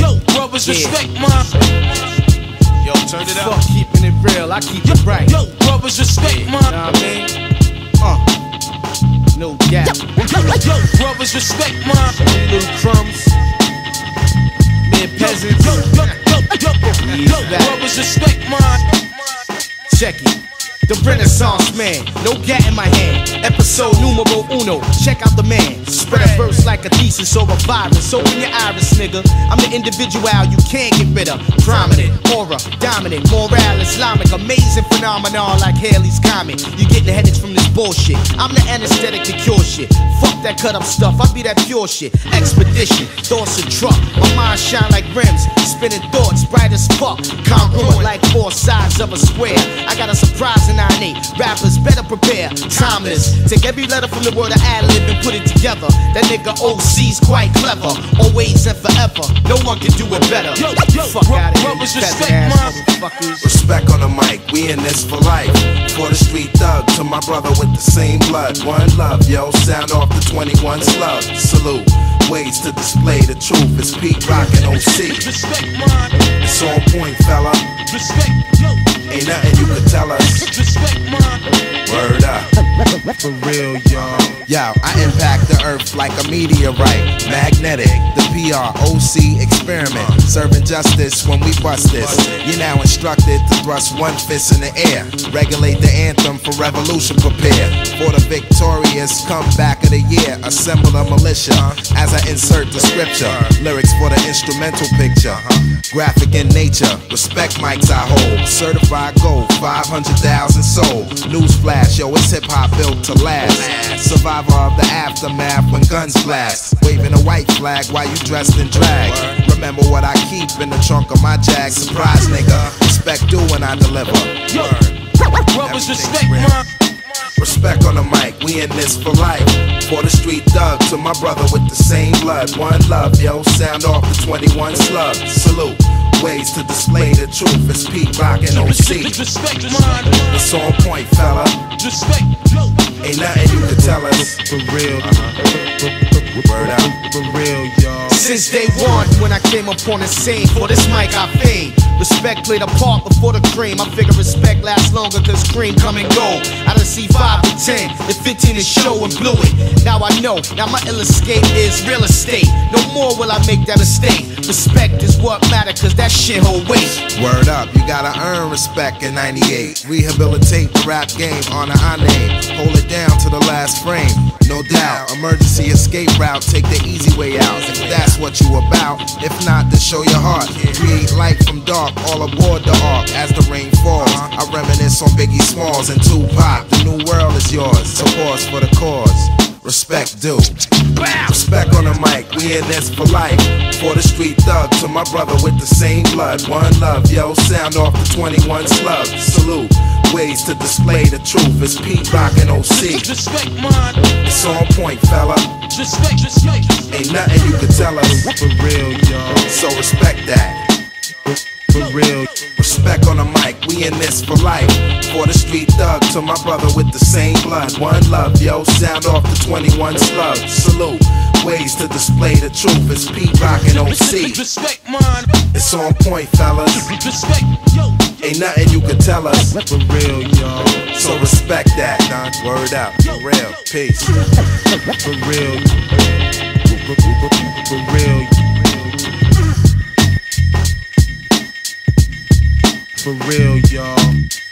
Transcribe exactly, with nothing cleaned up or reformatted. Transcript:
Yo, brothers, respect mine. Yo, turn it up. Fuck keeping it real, I keep it right. Yo, brothers, respect mine. Know what I mean? Uh, no gap. Yo, brothers, respect mine. Little crumbs. Mere peasants. Yo, yo, yo, yo, yo, yo, brothers, respect mine. Check it. The Renaissance man, no gat in my hand. Episode numero uno, check out the man. Spread a verse like a thesis or a virus. Open your iris, nigga. I'm the individual you can't get rid of. Prominent, aura, dominant, moral, Islamic, amazing phenomenon like Haley's Comet. You getting the headaches from this bullshit. I'm the anesthetic to cure shit. Fuck that cut up stuff, I be that pure shit. Expedition, thoughts and truck. My mind shine like rims, spinning thoughts bright as fuck. Congruent like four sides of a square. I got a surprise in nine eight. Rappers better prepare. Timeless. Take every letter from the world of ad-lib and put it together. That nigga O C's quite clever. Always and forever. No one can do it better. Yo, yo, Fuck out of here, brothers, you respect peasant ass mine. motherfuckers. Respect on the mic, we in this for life. For the street thug, to my brother with the same blood. One love, yo, sound off the twenty-one slug. Salute, ways to display the truth. It's Pete Rock and O C. Respect mine. It's on point, fella. Respect, yo. Ain't nothing you can tell us. Respect mine. Word up. For real, y'all. Yo, I impact the earth like a meteorite. Magnetic, the P R O C experiment. Serving justice when we bust this. You're now instructed to thrust one fist in the air. Regulate the anthem for revolution, prepare. For the victorious comeback of the year. Assemble a militia as I insert the scripture. Lyrics for the instrumental picture. Graphic in nature, respect mics I hold. Certified gold, five hundred thousand sold. Newsflash, yo, it's hip hop built to last. Survivor of the aftermath when guns blast. Waving a white flag while you dressed in drag. Remember what I keep in the trunk of my Jag. Surprise, nigga. Respect due when I deliver. Yo, brothers, respect mine. Respect on the mic, we in this for life. For the street thug, to my brother with the same blood. One love, yo, sound off the twenty-one slug. Salute, ways to display the truth. It's Pete Rock and O C. Respect mine. It's on point, fella. Respect, yo. Ain't nothing you can tell us. For real. Word out. For real, y'all. Since day one, when I came upon the scene, for this mic I fame. Respect played a part before the cream. I figure respect lasts longer cause cream come and go. I done see five to ten, the fifteen is show and blew it. Now I know, now my ill escape is real estate. No more will I make that mistake. Respect is what matter cause that shit hold weight. Word up, you gotta earn respect in ninety-eight. Rehabilitate the rap game, honor our name. Hold it down to the last frame, no doubt. Emergency escape route, take the easy way out. If that's what you about, if not, then show your heart. Create light from dark, all aboard the ark. As the rain falls, I reminisce on Biggie Smalls and Tupac. The new world is yours, so pause for the cause. Respect due. Respect on the mic, we in this for life. For the street thug, to my brother with the same blood. One love, yo, sound off the twenty-one slug. Salute, ways to display the truth. It's Pete Rock and O C. Respect mine. It's on point, fella. Respect, respect. Ain't nothing you can tell us. For real, y'all. So respect that. For real. Respect on the mic, we in this for life. For the street thug, to my brother with the same blood. One love, yo, sound off the twenty-one slug. Salute, ways to display the truth. It's Pete Rock and O C. Respect mine. It's on point, fellas. Respect, yo. Ain't nothing you can tell us. For real, y'all. So respect that, nah. Word out, for real, peace. For real. For real. For real, y'all.